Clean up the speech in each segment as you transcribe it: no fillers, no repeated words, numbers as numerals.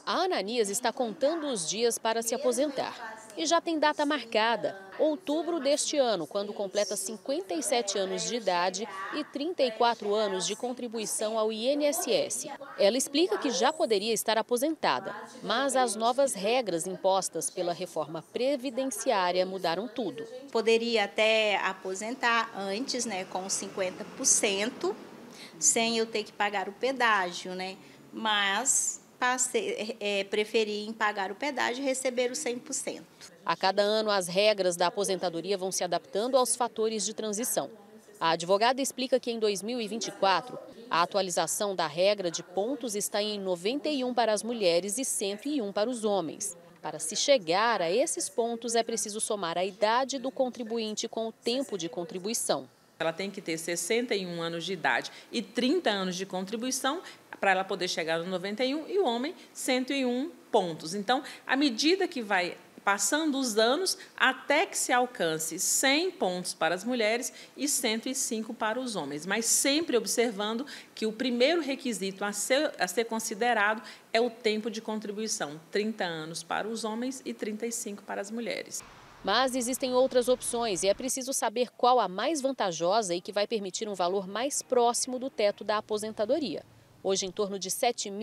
A Ananias está contando os dias para se aposentar. E já tem data marcada, outubro deste ano, quando completa 57 anos de idade e 34 anos de contribuição ao INSS. Ela explica que já poderia estar aposentada, mas as novas regras impostas pela reforma previdenciária mudaram tudo. Poderia até aposentar antes, né, com 50%, sem eu ter que pagar o pedágio, né? Mas preferi em pagar o pedágio e receber os 100%. A cada ano, as regras da aposentadoria vão se adaptando aos fatores de transição. A advogada explica que em 2024, a atualização da regra de pontos está em 91 para as mulheres e 101 para os homens. Para se chegar a esses pontos, é preciso somar a idade do contribuinte com o tempo de contribuição. Ela tem que ter 61 anos de idade e 30 anos de contribuição para ela poder chegar no 91 e o homem 101 pontos. Então, à medida que vai passando os anos, até que se alcance 100 pontos para as mulheres e 105 para os homens, mas sempre observando que o primeiro requisito a ser considerado é o tempo de contribuição, 30 anos para os homens e 35 para as mulheres. Mas existem outras opções e é preciso saber qual a mais vantajosa e que vai permitir um valor mais próximo do teto da aposentadoria. Hoje, em torno de R$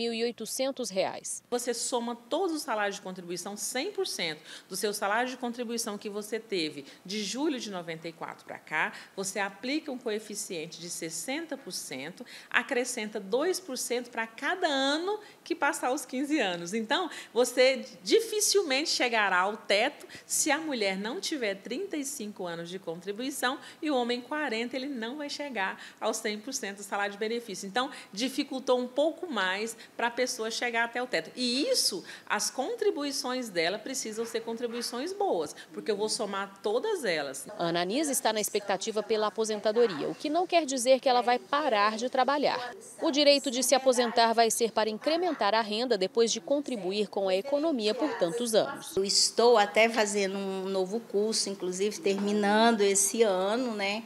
7.800. Você soma todos os salários de contribuição, 100% do seu salário de contribuição que você teve de julho de 94 para cá, você aplica um coeficiente de 60%, acrescenta 2% para cada ano que passar os 15 anos. Então, você dificilmente chegará ao teto se a mulher não tiver 35 anos de contribuição e o homem 40, ele não vai chegar aos 100% do salário de benefício. Então, dificultou um pouco mais para a pessoa chegar até o teto. E isso, as contribuições dela precisam ser contribuições boas, porque eu vou somar todas elas. A Ananias está na expectativa pela aposentadoria, o que não quer dizer que ela vai parar de trabalhar. O direito de se aposentar vai ser para incrementar a renda depois de contribuir com a economia por tantos anos. Eu estou até fazendo um novo curso, inclusive terminando esse ano, né?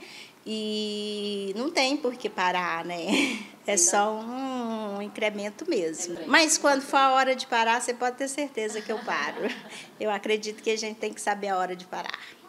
E não tem por que parar, né? É só um incremento mesmo. Mas quando for a hora de parar, você pode ter certeza que eu paro. Eu acredito que a gente tem que saber a hora de parar.